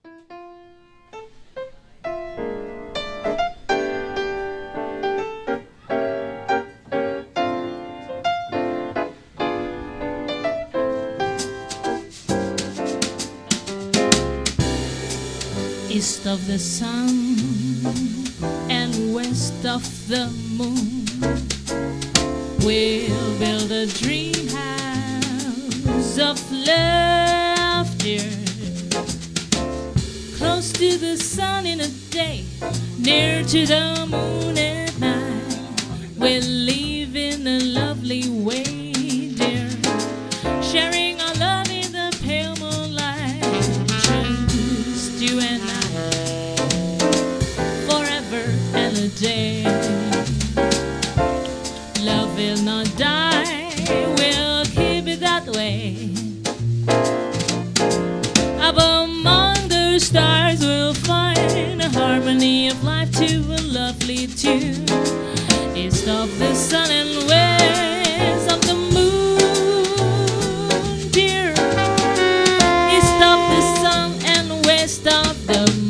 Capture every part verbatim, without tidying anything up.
East of the sun and west of the moon, we'll build a dream house of laughter, close to the sun in the day, near to the moon at night. We'll live in a lovely way, dear, sharing our love in the pale moonlight. Just you and I, day. Love will not die, we'll keep it that way. Up among the stars we'll find a harmony of life to a lovely tune. East of the sun and west of the moon, dear. East of the sun and west of the moon.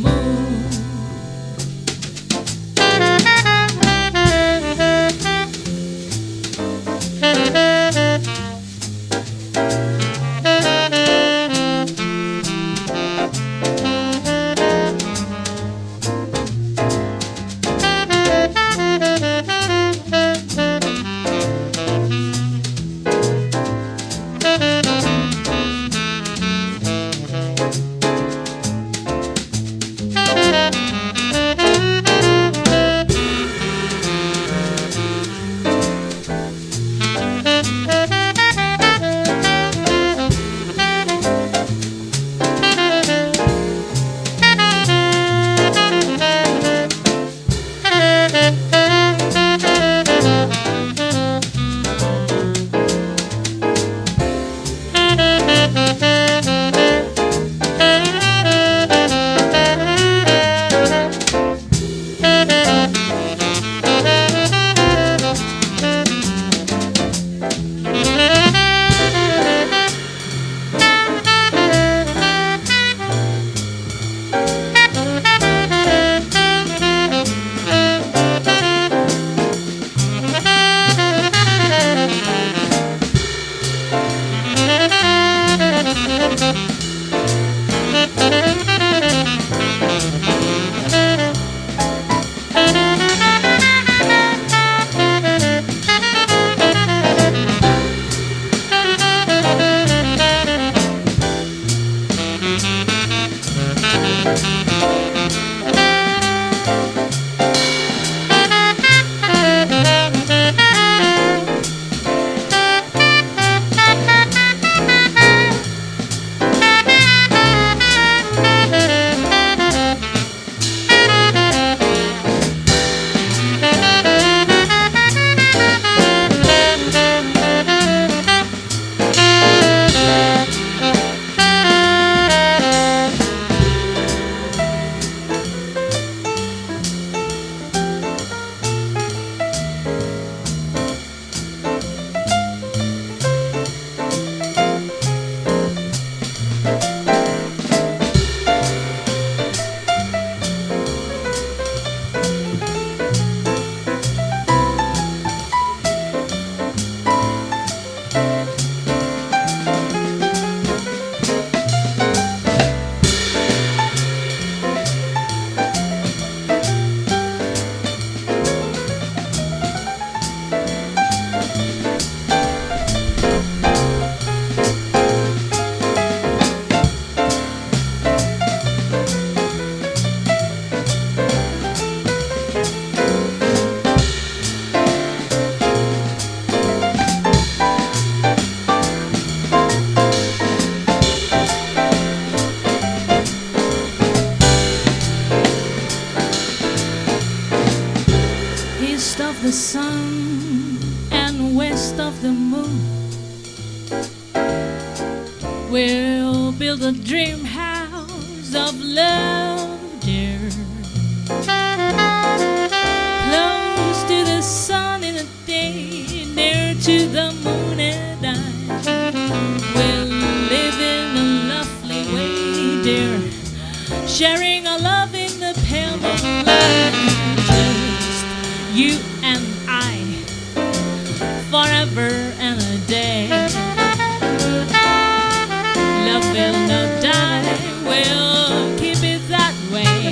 The sun and west of the moon, we'll build a dream house of love, dear, close to the sun in the day, near to the moon at night. We'll live in a lovely way, dear, sharing our love in the pale moonlight. Just you and I, forever and a day. Love will not die, we'll keep it that way.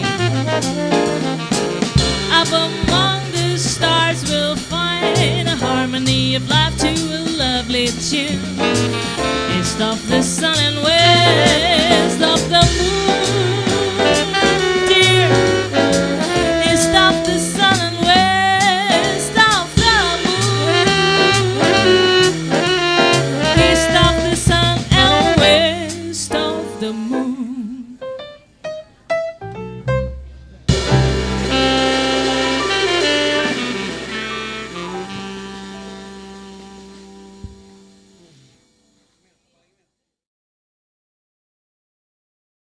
Up among the stars we'll find a harmony of life to a lovely tune. East of the sun and west of the moon, dear. East of the sun and west of the moon. East of the sun and west of the moon.